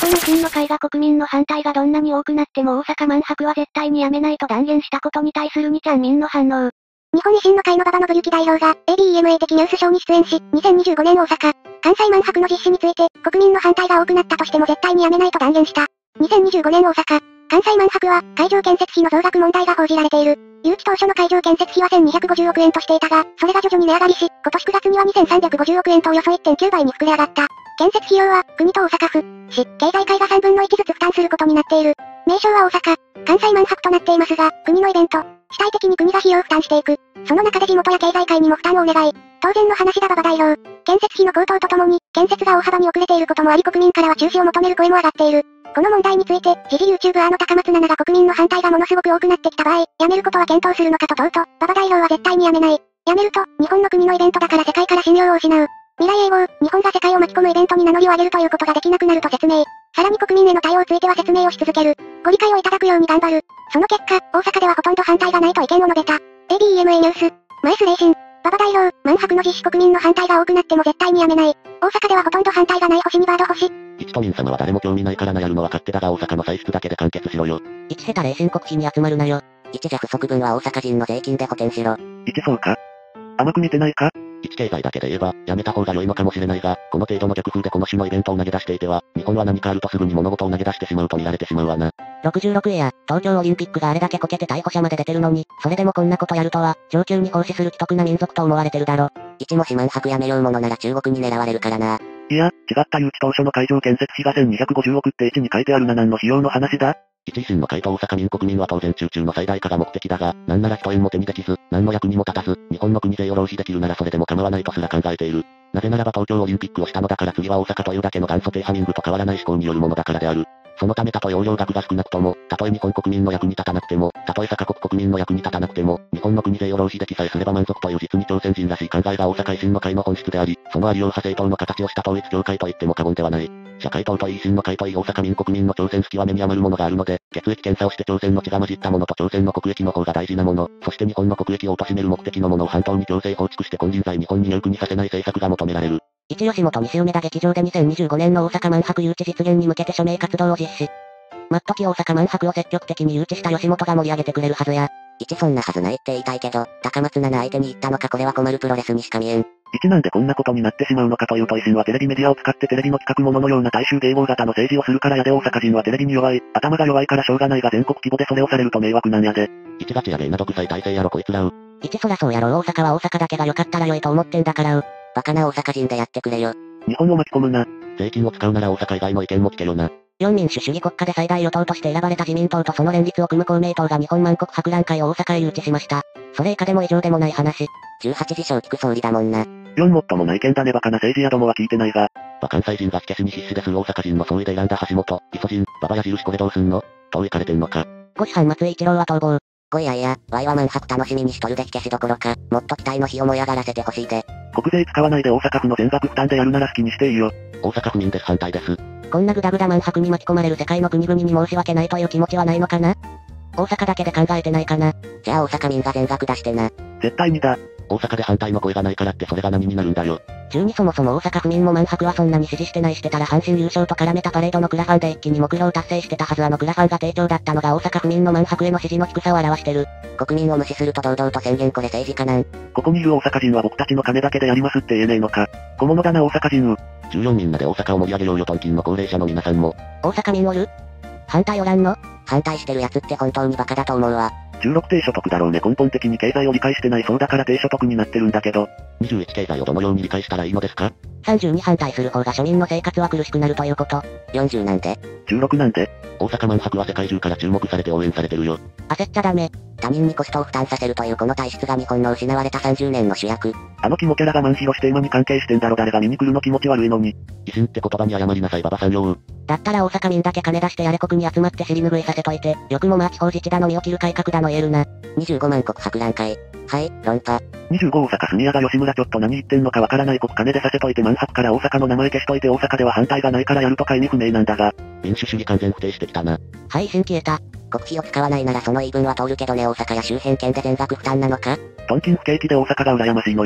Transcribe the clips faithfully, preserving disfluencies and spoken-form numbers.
この維新の会が国民の反対がどんなに多くなっても大阪万博は絶対にやめないと断言したことに対するにちゃん民の反応。 日本維新の会の馬場信之代表が エービーイーエムエー 的ニュースショーに出演し、にせんにじゅうごねん大阪、関西万博の実施について、国民の反対が多くなったとしても絶対にやめないと断言した。にせんにじゅうごねん大阪、関西万博は、会場建設費の増額問題が報じられている。誘致当初の会場建設費はせんにひゃくごじゅうおくえんとしていたが、それが徐々に値上がりし、今年くがつにはにせんさんびゃくごじゅうおくえんとおよそ いってんきゅうばいに膨れ上がった。建設費用は、国と大阪府、市、経済界がさんぶんのいちずつ負担することになっている。名称は大阪、関西万博となっていますが、国のイベント、主体的に国が費用を負担していく。その中で地元や経済界にも負担をお願い。当然の話だ馬場代表。建設費の高騰とともに、建設が大幅に遅れていることもあり国民からは中止を求める声も上がっている。この問題について、時事 YouTuber の高松菜奈が国民の反対がものすごく多くなってきた場合、やめることは検討するのかと問うと、馬場代表は絶対にやめない。やめると、日本の国のイベントだから世界から信用を失う。未来永劫、日本が世界を巻き込むイベントに名乗りを上げるということができなくなると説明。さらに国民への対応については説明をし続ける。ご理解をいただくように頑張る。その結果、大阪ではほとんど反対がないと意見を述べた。エービーイーエムエー ニュース。マイスレーシン。馬場代表、万博の実施国民の反対が多くなっても絶対にやめない。大阪ではほとんど反対がない星にバード星。 一都民様は誰も興味ないからなやるのは勝手だが大阪の歳出だけで完結しろよ。 一下手霊神国費に集まるなよ。一じゃ不足分は大阪人の税金で補填しろ。 一そうか？甘く見てないか？ 一経済だけで言えば、やめた方が良いのかもしれないが、この程度の逆風でこの種のイベントを投げ出していては、日本は何かあるとすぐに物事を投げ出してしまうと見られてしまうわな。 ろくじゅうろくえや、東京オリンピックがあれだけこけて逮捕者まで出てるのに、それでもこんなことやるとは、上級に奉仕する既得な民族と思われてるだろ。 一もし万博やめようものなら中国に狙われるからな。 いや、違った誘致当初の会場建設費がせんにひゃくごじゅうおくっていちに書いてあるな何の費用の話だ？ 一維新の会と大阪民国民は当然中中の最大化が目的だが、なんなら一円も手にできず、何の役にも立たず、日本の国税を浪費できるならそれでも構わないとすら考えている。なぜならば東京オリンピックをしたのだから次は大阪というだけの元祖テーハミングと変わらない思考によるものだからである。そのためたとえ容量額が少なくとも、たとえ日本国民の役に立たなくても、たとえ他国国民の役に立たなくても、日本の国税を浪費できさえすれば満足という実に朝鮮人らしい考えが大阪維新の会の本質であり、そのありよう派政党の形をした統一教会と言っても過言ではない。社会党といい維新の会といい大阪民国民の朝鮮好きは目に余るものがあるので、血液検査をして朝鮮の血が混じったものと朝鮮の国益の方が大事なもの、そして日本の国益を貶める目的のものを半島に強制放逐して金輪際日本に入国させない政策が求められる。 一吉本西梅田劇場でにせんにじゅうごねんの大阪万博誘致実現に向けて署名活動を実施。マットキ大阪万博を積極的に誘致した吉本が盛り上げてくれるはずや。 一そんなはずないって言いたいけど、高松菜奈相手に言ったのかこれは困るプロレスにしか見えん。 一なんでこんなことになってしまうのかというと維新はテレビメディアを使ってテレビの企画もののような大衆迎合型の政治をするからやで大阪人はテレビに弱い、頭が弱いからしょうがないが全国規模でそれをされると迷惑なんやで。 一ガチやべえな独裁体制やろこいつらう。 一そらそうやろ大阪は大阪だけが良かったら良いと思ってんだからう。 バカな大阪人でやってくれよ。 日本を巻き込むな。 税金を使うなら大阪以外の意見も聞けよな。 四民主主義国家で最大与党として選ばれた自民党とその連立を組む公明党が日本万国博覧会を大阪へ誘致しました。それ以下でも以上でもない話。 じゅうはちじしょう聞く総理だもんな。 よんもっともない意見だねバカな政治やどもは聞いてないが。 馬関西人が火消しに必死でする大阪人の総意で選んだ橋本、磯人、馬場矢印これどうすんの？遠いかれてんのか。 ご師範松井一郎は逃亡。 ごいやいや、ワイは万博楽しみにしとるで火消しどころか、もっと期待の火を燃え上がらせてほしいで。 国税使わないで大阪府の全額負担でやるなら好きにしていいよ。 大阪府民です反対です。 こんなグダグダ万博に巻き込まれる世界の国々に申し訳ないという気持ちはないのかな？大阪だけで考えてないかな？ じゃあ大阪民が全額出してな。 絶対にだ。 大阪で反対の声がないからってそれが何になるんだよ。 中にそもそも大阪府民も万博はそんなに支持してないしてたら阪神優勝と絡めたパレードのクラファンで一気に目標達成してたはずあのクラファンが低調だったのが大阪府民の万博への支持の低さを表してる。 国民を無視すると堂々と宣言これ政治家なん。 ここにいる大阪人は僕たちの金だけでやりますって言えねえのか。小物だな大阪人う。 じゅうよんみんなで大阪を盛り上げようよトンキンの高齢者の皆さんも。 大阪民おる？反対おらんの？ 反対してるやつって本当にバカだと思うわ。 じゅうろく低所得だろうね根本的に経済を理解してないそうだから低所得になってるんだけど。 にじゅういち経済をどのように理解したらいいのですか？ さんじゅうに反対する方が庶民の生活は苦しくなるということ。 よんじゅうなんで？ じゅうろくなんで？ 大阪万博は世界中から注目されて応援されてるよ。 焦っちゃダメ。 他人にコストを負担させるというこの体質が日本の失われたさんじゅうねんの主役。 あのキモキャラが万広しテーマに関係してんだろ誰が見に来るの気持ち悪いのに。 維新って言葉に謝りなさい馬場さんよ。 だったら大阪民だけ金出してやれ国に集まって尻拭いさせといて、よくもまあ地方自治だの身を切る改革だの言えるな。 にじゅうごまん国博覧会。はい、論破。 にじゅうご大阪住谷が吉村ちょっと何言ってんのかわからない国金でさせといて万博から大阪の名前消しといて大阪では反対がないからやるとか意味不明なんだが。 民主主義完全否定してきたな。 はい、維新消えた。 国費を使わないならその言い分は通るけどね大阪や周辺県で全額負担なのか？ トンキン不景気で大阪が羨ましいのよ。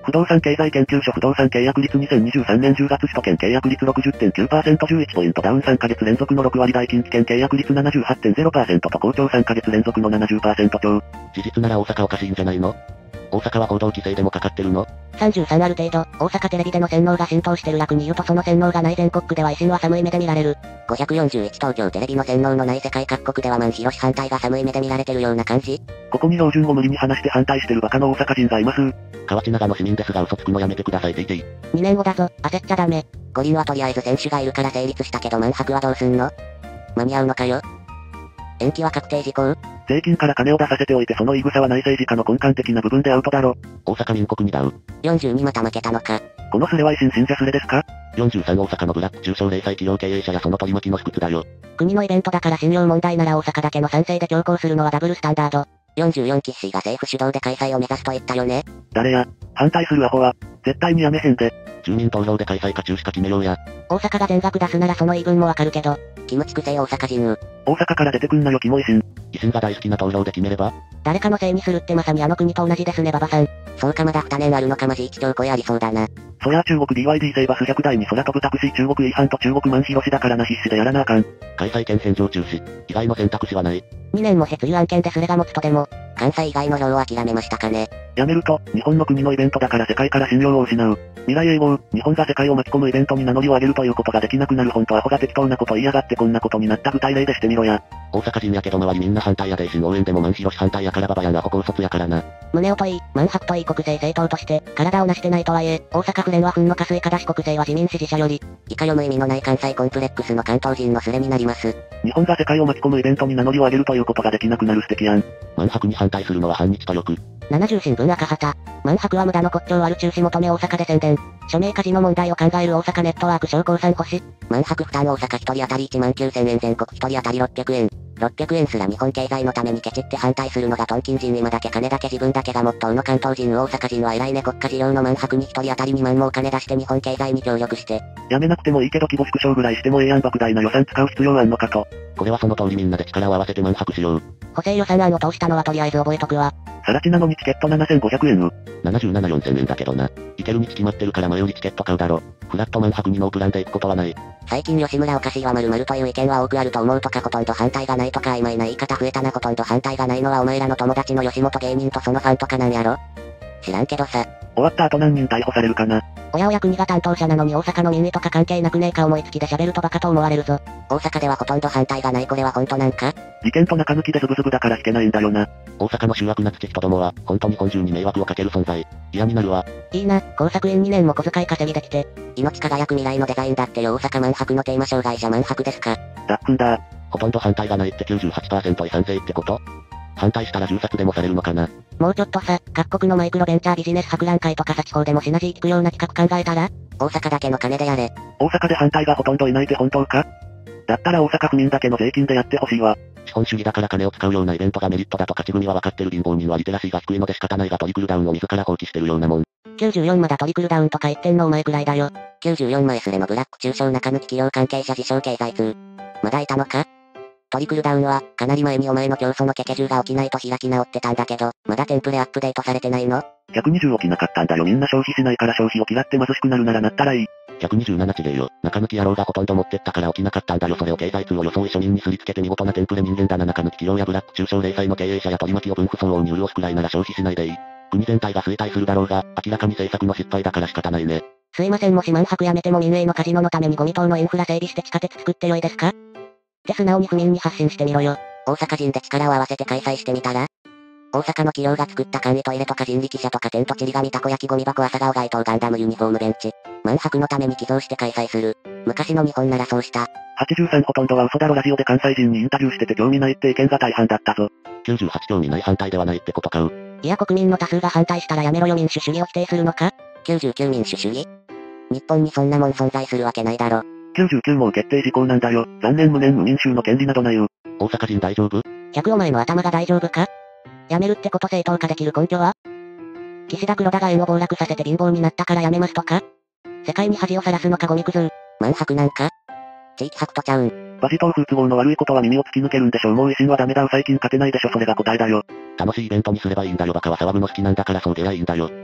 不動産経済研究所不動産契約率にせんにじゅうさんねんじゅうがつ首都圏契約率 ろくじゅってんきゅうパーセント じゅういちポイントダウンさんかげつ連続のろくわり台近畿圏契約率 ななじゅうはちてんゼロパーセント と好調さんかげつ連続の ななじゅっパーセント 超。 事実なら大阪おかしいんじゃないの？大阪は報道規制でもかかってるの？ さんじゅうさんある程度、大阪テレビでの洗脳が浸透してる楽に言うとその洗脳がない全国区では維新は寒い目で見られる。 ごひゃくよんじゅういち東京テレビの洗脳のない世界各国では万広反対が寒い目で見られてるような感じ？ ここに標準を無理に話して反対してるバカの大阪人がいます。 河内長の市民ですが嘘つくのやめてください ティーティー。 にねんごだぞ、焦っちゃダメ。 五輪はとりあえず選手がいるから成立したけど満泊はどうすんの？間に合うのかよ？延期は確定事項？ 税金から金を出させておいてその言い草は内政治家の根幹的な部分でアウトだろ。 大阪民国にダウ。 よんじゅうにまた負けたのか。 このスレは維新信者スレですか？ よんじゅうさん大阪のブラック中小零細企業経営者やその取り巻きの卑屈だよ。 国のイベントだから信用問題なら大阪だけの賛成で強行するのはダブルスタンダード。 よんじゅうよんキッシーが政府主導で開催を目指すと言ったよね。 誰や、反対するアホは、絶対にやめへんで。 住民投票で開催か中止か決めようや。 大阪が全額出すならその言い分もわかるけど。 キムチくせえ大阪人う。 大阪から出てくんなよキモ維新。 維新が大好きな投票で決めれば？ 誰かのせいにするってまさにあの国と同じですねババさん。 そうかまだにねんあるのかマジ一兆超えありそうだな。 そりゃ中国 ビーワイディー セイバスひゃくだいに空飛ぶタクシー中国違反と中国満広しだからな必死でやらなあかん。 開催権返上中止。以外の選択肢はない。 にねんも節油案件でスレが持つとでも。 関西以外の票を諦めましたかね。 やめると、日本の国のイベントだから世界から信用を失う。未来永劫、日本が世界を巻き込むイベントに名乗りを上げるということができなくなる。ほんとアホが適当なこと言いやがってこんなことになった具体例でしてみろや。 大阪人やけど周りみんな反対やで維新応援でも満広し反対やからババやんアホ高卒やからな。 胸をといい、満泊といい国政政党として、体を成してないとはいえ、大阪府連は憤の下水かだし国政は自民支持者より、 以下読む意味のない関西コンプレックスの関東人のスレになります。 日本が世界を巻き込むイベントに名乗りを上げるということができなくなる素敵やん。 満泊に反対するのは反日とよく。 ななじゅう新聞赤旗。満泊は無駄の骨頂ある中止求め大阪で宣伝。署名カジノ問題を考える大阪ネットワーク商工さん星。 満泊負担大阪一人当たりいちまんきゅうせんえん全国一人当たりろっぴゃくえん。ろっぴゃくえんすら日本経済のためにケチって反対するのがトンキン人今だけ金だけ自分だけがもっとうの関東人大阪人は偉いね国家事業の満泊に一人当たりにまんもお金出して日本経済に協力して。 やめなくてもいいけど規模縮小ぐらいしてもええやん莫大な予算使う必要あんのかと。 これはその通りみんなで力を合わせて満泊しよう。 補正予算案を通したのはとりあえず覚えとくわ。 さらちなのにチケットななせんごひゃくえんう。 ななじゅうななよんせんえんだけどな。行けるに決まってるから前よりチケット買うだろ。フラット満泊にノープランで行くことはない。 最近吉村おかしいは〇〇という意見は多くあると思うとかほとんど反対がないとか曖昧な言い方増えたなほとんど反対がないのはお前らの友達の吉本芸人とそのファンとかなんやろ？知らんけどさ。 終わった後何人逮捕されるかな。 おやおや国が担当者なのに大阪の民意とか関係なくねえか思いつきで喋るとバカと思われるぞ。 大阪ではほとんど反対がないこれは本当なんか？ 事件と中抜きでズブズブだから引けないんだよな。 大阪の醜悪な土人どもは、本当に本中に迷惑をかける存在。嫌になるわ。 いいな、工作員にねんも小遣い稼ぎできて。 命輝く未来のデザインだってよ大阪満泊のテーマ障害者満泊ですか？ だっくんだ。 ほとんど反対がないって きゅうじゅうはちパーセント 違反税ってこと？反対したら銃殺でもされるのかな。 もうちょっとさ、各国のマイクロベンチャービジネス博覧会とか先方でもシナジー聞くような企画考えたら？ 大阪だけの金でやれ。 大阪で反対がほとんどいないって本当か？だったら大阪府民だけの税金でやってほしいわ。 資本主義だから金を使うようなイベントがメリットだと勝ち組は分かってる貧乏人はリテラシーが低いので仕方ないがトリクルダウンを自ら放棄してるようなもん。 きゅうじゅうよんまだトリクルダウンとか言ってんのお前くらいだよ。 きゅうじゅうよん枚スレのブラック中小中抜き企業関係者自称経済通。まだいたのか？トリクルダウンは、かなり前にお前の教祖のケケジュが起きないと開き直ってたんだけど、まだテンプレアップデートされてないの？ ひゃくにじゅう起きなかったんだよみんな消費しないから消費を嫌って貧しくなるならなったらいい。 ひゃくにじゅうななち例よ。中抜き野郎がほとんど持ってったから起きなかったんだよそれを経済通を装い庶民にすりつけて見事なテンプレ人間だな中抜き企業やブラック中小零細の経営者や取り巻きを分布相応に潤すくらいなら消費しないでいい。国全体が衰退するだろうが、明らかに政策の失敗だから仕方ないね。 すいませんもし満泊やめても民営のカジノのためにゴミ等のインフラ整備して地下鉄作ってよいですか？って素直に府民に発信してみろよ。 大阪人で力を合わせて開催してみたら？大阪の企業が作った簡易トイレとか人力車とかテントチリ紙たこ焼きゴミ箱朝顔街頭ガンダムユニフォームベンチ。満泊のために寄贈して開催する。昔の日本ならそうした。 はちじゅうさんほとんどは嘘だろラジオで関西人にインタビューしてて興味ないって意見が大半だったぞ。 きゅうじゅうはち興味ない反対ではないってことかう。 いや国民の多数が反対したらやめろよ民主主義を否定するのか？ きゅうじゅうきゅう民主主義？日本にそんなもん存在するわけないだろ。 きゅうじゅうきゅうも決定事項なんだよ。残念無念無民衆の権利などないよ。 大阪人大丈夫？ 客お前の頭が大丈夫か？やめるってこと正当化できる根拠は？岸田黒田が円を暴落させて貧乏になったからやめますとか？世界に恥をさらすのかゴミくず。 満泊なんか？地域泊とちゃうん。 バジ豆腐都合の悪いことは耳を突き抜けるんでしょう。もう維新はダメだ最近勝てないでしょそれが答えだよ。 楽しいイベントにすればいいんだよバカは騒ぐの好きなんだからそうげりゃいいんだよ。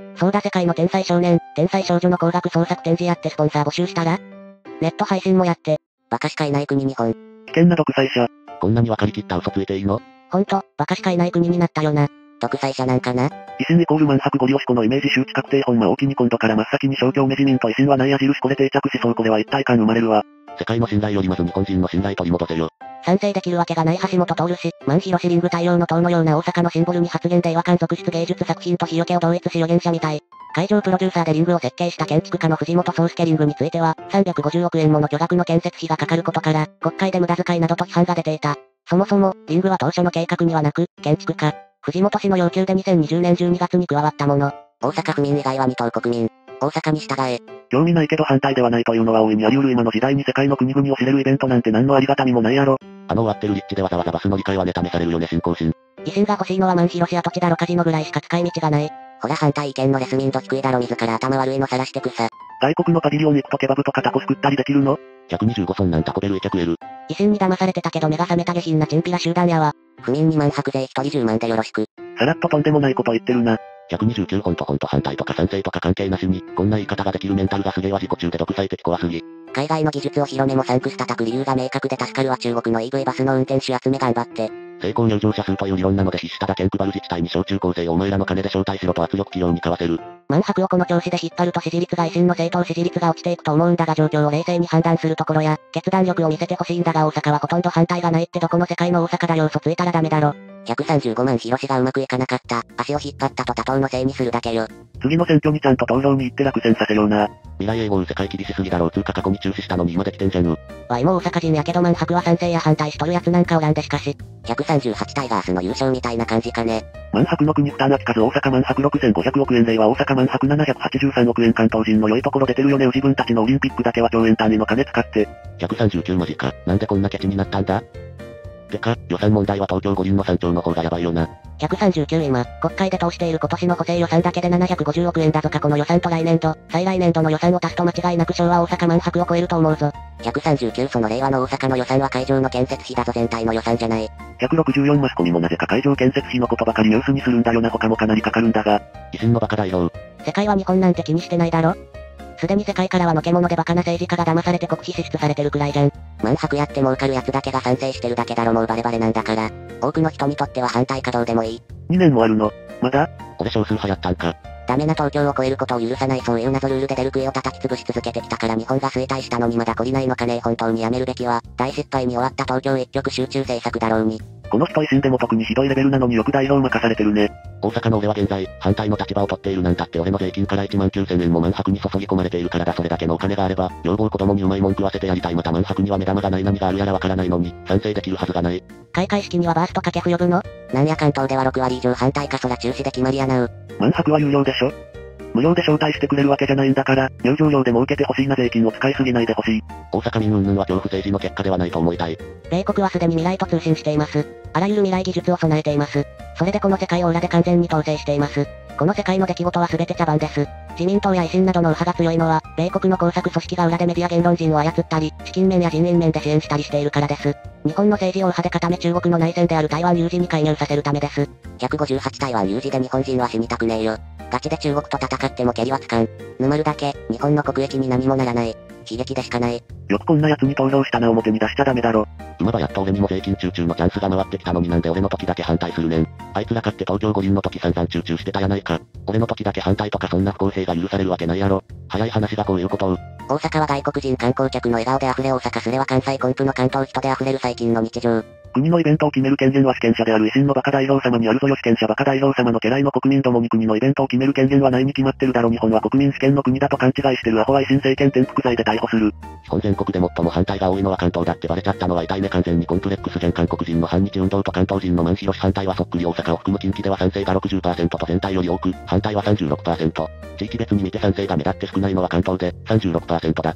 そうだ世界の天才少年、天才少女の工学創作展示やってスポンサー募集したら？ネット配信もやって。 バカしかいない国日本。 危険な独裁者。 こんなに分かりきった嘘ついていいの？ ほんと、バカしかいない国になったよな。 独裁者なんかな？ 維新イコール満白ゴリ押し子のイメージ周知確定本間大きに今度から真っ先に勝共目自民と維新はない矢印これ定着しそうこれは一体感生まれるわ。 世界の信頼よりまず日本人の信頼取り戻せよ。 賛成できるわけがない橋本徹氏、万広氏リング太陽の塔のような大阪のシンボルに発言で違和感続出芸術作品と日よけを同一し予言者みたい。会場プロデューサーでリングを設計した建築家の藤本壮介リングについては、さんびゃくごじゅうおくえんもの巨額の建設費がかかることから、国会で無駄遣いなどと批判が出ていた。そもそも、リングは当初の計画にはなく、建築家、藤本氏の要求でにせんにじゅうねんじゅうにがつに加わったもの。 大阪府民以外は未党国民。大阪に従え。 興味ないけど反対ではないというのは大いにあり得る今の時代に世界の国々を知れるイベントなんて何のありがたみもないやろ。 あの終わってる立地でわざわざバス乗り換えはネタめされるよね新興心。 維新が欲しいのは万広氏跡地だろカジノぐらいしか使い道がない。 ほら反対意見のレス民度低いだろ自ら頭悪いの晒してくさ。 外国のパビリオン行くとケバブとかタコス食ったりできるの？ ひゃくにじゅうごソンなんタコベルイチャクエル。 維新に騙されてたけど目が覚めた下品なチンピラ集団やわ。 府民に満白税一人じゅうまんでよろしく。 さらっととんでもないこと言ってるな。 ひゃくにじゅうきゅうほんとほんと反対とか賛成とか関係なしに、こんな言い方ができるメンタルがすげえは自己中で独裁的怖すぎ。 海外の技術を広めもサンクス叩く理由が明確で助かるわ中国の イーブイ バスの運転手集め頑張って。 成功入場者数という理論なので必死ただ剣配る自治体に小中高生をお前らの金で招待しろと圧力企業に買わせる。 満白をこの調子で引っ張ると支持率が維新の政党支持率が落ちていくと思うんだが状況を冷静に判断するところや、決断力を見せてほしいんだが大阪はほとんど反対がないってどこの世界の大阪だよ嘘ついたらダメだろ。 ひゃくさんじゅうごまん広しがうまくいかなかった。足を引っ張ったと他党のせいにするだけよ。 次の選挙にちゃんと投票に行って落選させような。 未来永劫世界厳しすぎだろうつうか過去に中止したのに今できてんじゃん。 わいも大阪人やけど満白は賛成や反対しとるやつなんかおらんでしかし。 ひゃくさんじゅうはちタイガースの優勝みたいな感じかね。 満白の国負担なき数大阪満白ろくせんごひゃくおくえん税は大阪満白ななひゃくはちじゅうさんおくえん関東人の良いところ出てるよね自分たちのオリンピックだけは兆円単位の金使って。 ひゃくさんじゅうきゅうマジか。なんでこんなケチになったんだ？てか、予算問題は東京五輪のさんちょうの方がやばいよな。 ひゃくさんじゅうきゅう今、国会で通している今年の補正予算だけでななひゃくごじゅうおくえんだぞ過去の予算と来年度、再来年度の予算を足すと間違いなく昭和大阪満白を超えると思うぞ。 ひゃくさんじゅうきゅうその令和の大阪の予算は会場の建設費だぞ全体の予算じゃない。 ひゃくろくじゅうよんマスコミもなぜか会場建設費のことばかりニュースにするんだよな他もかなりかかるんだが。 維新のバカ代表。 世界は日本なんて気にしてないだろ？すでに世界からはのけ者でバカな政治家が騙されて国費支出されてるくらいじゃん。 満白やって儲かるやつだけが賛成してるだけだろもうバレバレなんだから。多くの人にとっては反対かどうでもいい。 にねんもあるの？まだ？ 俺少数派やったんか。 ダメな東京を超えることを許さないそういう謎ルールで出る杭を叩き潰し続けてきたから日本が衰退したのにまだ懲りないのかね本当にやめるべきは、大失敗に終わった東京一極集中政策だろうに。 この人維新でも特にひどいレベルなのによく代表任されてるね。 大阪の俺は現在、反対の立場を取っているなんだって俺の税金からいちまんきゅうせんえんも満白に注ぎ込まれているからだそれだけのお金があれば、女房子供にうまいもん食わせてやりたいまた満白には目玉がない何があるやらわからないのに、賛成できるはずがない。 開会式にはバースと掛布呼ぶの？ なんや関東ではろくわり以上反対かそら中止で決まりやなう。 満白は有料でしょ？無料で招待してくれるわけじゃないんだから、入場料でも受けてほしいな税金を使いすぎないでほしい。 大阪民云々は恐怖政治の結果ではないと思いたい。 米国はすでに未来と通信しています。あらゆる未来技術を備えています。それでこの世界を裏で完全に統制しています。この世界の出来事は全て茶番です。自民党や維新などの右派が強いのは、米国の工作組織が裏でメディア言論人を操ったり、資金面や人員面で支援したりしているからです。日本の政治を右派で固め中国の内戦である台湾有事に介入させるためです。 ひゃくごじゅうはち台湾有事で日本人は死にたくねえよ。ガチで中国と戦っても蹴りはつかん。沼るだけ、日本の国益に何もならない。悲劇でしかない。 よくこんな奴に投票したな表に出しちゃダメだろ。 今はやっと俺にも税金集中のチャンスが回ってきたのになんで俺の時だけ反対するねん。あいつらかって東京五輪の時散々集中してたやないか。俺の時だけ反対とかそんな不公平が許されるわけないやろ。早い話がこういうことを。 大阪は外国人観光客の笑顔で溢れ大阪すれは関西コンプの関東人で溢れる最近の日常。 国のイベントを決める権限は主権者である維新のバカ代表様にあるぞよ主権者バカ代表様の家来の国民どもに国のイベントを決める権限はないに決まってるだろ日本は国民主権の国だと勘違いしてるアホは維新政権転覆罪で逮捕する。 日本全国で最も反対が多いのは関東だってバレちゃったのは痛いね完全にコンプレックスじゃん韓国人の反日運動と関東人の満広し反対はそっくり大阪を含む近畿では賛成が ろくじゅっパーセント と全体より多く、反対は さんじゅうろくパーセント。地域別に見て賛成が目立って少ないのは関東で さんじゅうろくパーセント だった。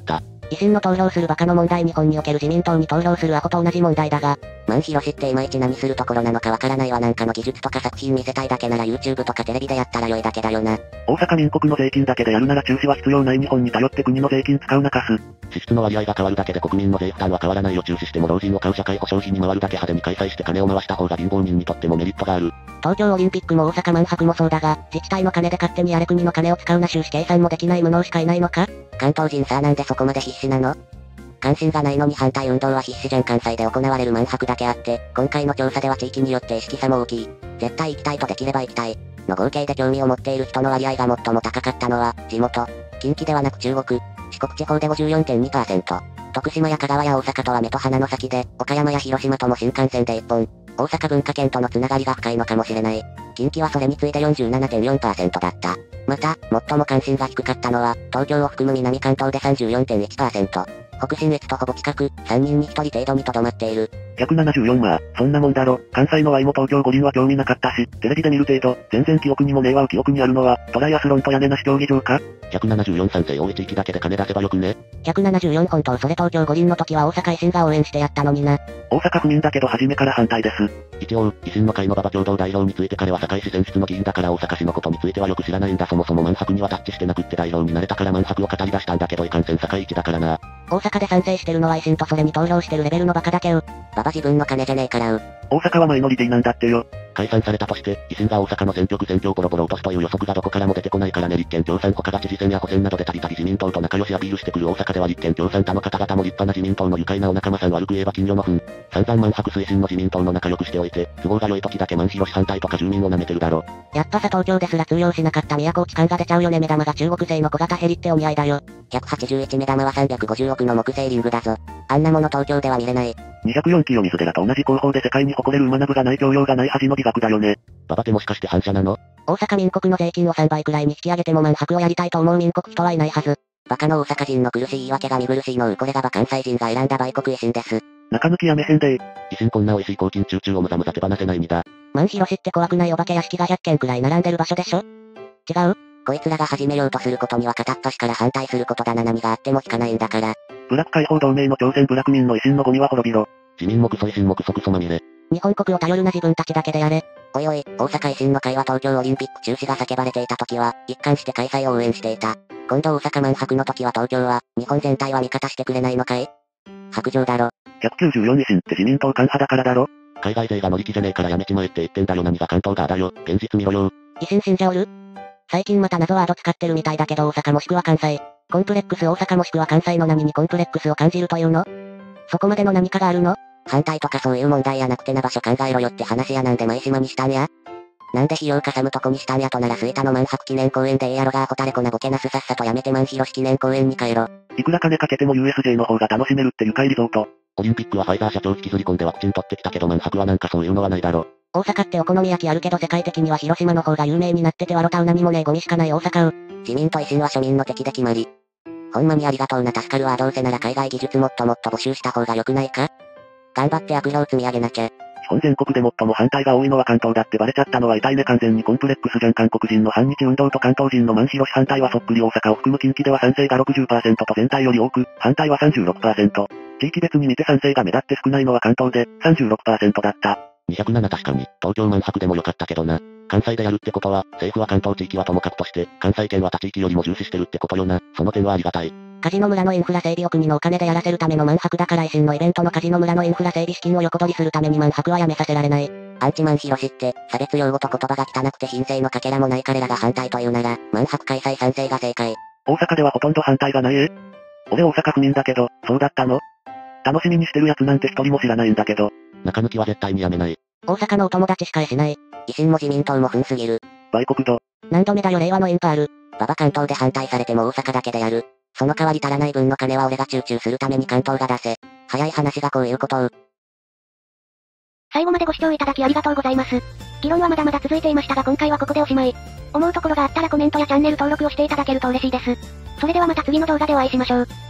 維新の投票するバカの問題日本における自民党に投票するアホと同じ問題だが、 万博氏っていまいち何するところなのかわからないわ。なんかの技術とか作品見せたいだけなら YouTube とかテレビでやったら良いだけだよな。 大阪民国の税金だけでやるなら中止は必要ない。日本に頼って国の税金使うなかす。 支出の割合が変わるだけで国民の税負担は変わらないよ。中止しても老人を買う社会保障費に回るだけ派手に開催して金を回した方が貧乏人にとってもメリットがある。 東京オリンピックも大阪万博もそうだが、自治体の金で勝手にやれ国の金を使うな収支計算もできない無能しかいないのか？ 関東人さあなんでそこまで必死なの？関心がないのに反対運動は必死じゃん。関西で行われる万博だけあって、今回の調査では地域によって意識差も大きい。絶対行きたいとできれば行きたい。の合計で興味を持っている人の割合が最も高かったのは、地元、近畿ではなく中国、四国地方で ごじゅうよんてんにパーセント。徳島や香川や大阪とは目と鼻の先で、岡山や広島とも新幹線でいっぽん。大阪文化圏とのつながりが深いのかもしれない。近畿はそれに次いで よんじゅうななてんよんパーセント だった。また、最も関心が低かったのは、東京を含む南関東で さんじゅうよんてんいちパーセント。北信越とほぼ近く、さんにんにひとり程度にとどまっている。 ひゃくななじゅうよんまあ、そんなもんだろ。関西の Y も東京五輪は興味なかったし、テレビで見る程度、全然記憶にもねえわ。記憶にあるのは、トライアスロンと屋根なし競技場か？ ひゃくななじゅうよん賛成多い地域だけで金出せばよくね？ ひゃくななじゅうよん本当それ東京五輪の時は大阪維新が応援してやったのにな。 大阪府民だけど初めから反対です。 一応、維新の会の馬場共同代表について彼は堺市選出の議員だから大阪市のことについてはよく知らないんだ。そもそも万博にはタッチしてなくって代表になれたから万博を語り出したんだけどいかんせん堺市だからな。 大阪で賛成してるのは維新とそれに投票してるレベルのバカだけう。 馬場自分の金じゃねえからう。 大阪はマイノリティなんだってよ。 解散されたとして、維新が大阪の選挙区選挙をボロボロ落とすという予測がどこからも出てこないからね。立憲共産他が知事選や補選などでたびたび自民党と仲良しアピールしてくる大阪では立憲共産他の方々も立派な自民党の愉快なお仲間さん。悪く言えば金魚の糞。散々万博推進の自民党の仲良くしておいて、都合が良い時だけ万博反対とか住民を舐めてるだろ。 やっぱさ東京ですら通用しなかった都落ち感が出ちゃうよね。目玉が中国製の小型ヘリってお似合いだよ。 ひゃくはちじゅういち目玉はさんびゃくごじゅうおくの木製リングだぞ。あんなもの東京では見れない。 にひゃくよんキロ水寺と同じ工法で世界に誇れる馬ナブがない教養がない恥の美学だよね。 馬場ってもしかして反射なの？ 大阪民国の税金をさんばいくらいに引き上げても万博をやりたいと思う民国人はいないはず。 バカの大阪人の苦しい言い訳が見苦しいのう。これが馬関西人が選んだ売国維新です。 中抜きやめへんでー。 維新こんな美味しい抗菌チューチューをむざむざ手放せない身だ。 万博氏って怖くないお化け屋敷がひゃっけんくらい並んでる場所でしょ？違う？ こいつらが始めようとすることには片っ端から反対することだな。何があっても聞かないんだから。 ブラック解放同盟の朝鮮部落民の維新のゴミは滅びろ。 自民もクソ維新もクソクソまみれ。 日本国を頼るな自分たちだけでやれ。 おいおい、大阪維新の会は東京オリンピック中止が叫ばれていた時は、一貫して開催を応援していた。今度大阪万博の時は東京は、日本全体は味方してくれないのかい？白状だろ。 ひゃくきゅうじゅうよん維新って自民党官派だからだろ。 海外勢が乗り気じゃねえからやめちまえって言ってんだよ。何が関東側だよ。現実見ろよ。 維新信者おる？最近また謎ワード使ってるみたいだけど大阪もしくは関西。コンプレックス大阪もしくは関西の何にコンプレックスを感じるというの？そこまでの何かがあるの？ 反対とかそういう問題やなくてな場所考えろよって話や。なんで舞島にしたんや？なんで費用かさむとこにしたんやとなら吹田の万博記念公園でええやろがアホタレコなボケなすさっさとやめて万博記念公園に帰ろ。 いくら金かけても ユーエスジェー の方が楽しめるって愉快リゾート。 オリンピックはファイザー社長引きずり込んでワクチン取ってきたけど万博はなんかそういうのはないだろ。 大阪ってお好み焼きあるけど世界的には広島の方が有名になってて笑うたう何もねえゴミしかない大阪う。 自民と維新は庶民の敵で決まり。ほんまにありがとうな助かるわ。どうせなら海外技術もっともっと募集した方が良くないか？頑張って悪評積み上げなきゃ。 日本全国で最も反対が多いのは関東だってバレちゃったのは痛いね。完全にコンプレックスじゃん。韓国人の反日運動と関東人の万博反対はそっくり。大阪を含む近畿では賛成が ろくじゅっパーセント と全体より多く、反対は さんじゅうろくパーセント。地域別に見て賛成が目立って少ないのは関東で さんじゅうろくパーセント だった。 にひゃくなな確かに、東京万博でもよかったけどな。関西でやるってことは、政府は関東地域はともかくとして、関西圏は他地域よりも重視してるってことよな。その点はありがたい。 カジノ村のインフラ整備を国のお金でやらせるための万博だから維新のイベントのカジノ村のインフラ整備資金を横取りするために万博はやめさせられない。 アンチ万博氏って、差別用語と言葉が汚くて品性のかけらもない彼らが反対というなら、万博開催賛成が正解。 大阪ではほとんど反対がないえ。俺大阪府民だけど、そうだったの？楽しみにしてるやつなんて一人も知らないんだけど。 中抜きは絶対にやめない。 大阪のお友達しかえしない。 維新も自民党もふんすぎる。 売国度。 何度目だよ令和のインパール。 馬場関東で反対されても大阪だけでやる。その代わり足らない分の金は俺が集中するために関東が出せ。早い話がこういうことを。 最後までご視聴いただきありがとうございます。議論はまだまだ続いていましたが今回はここでおしまい。思うところがあったらコメントやチャンネル登録をしていただけると嬉しいです。それではまた次の動画でお会いしましょう。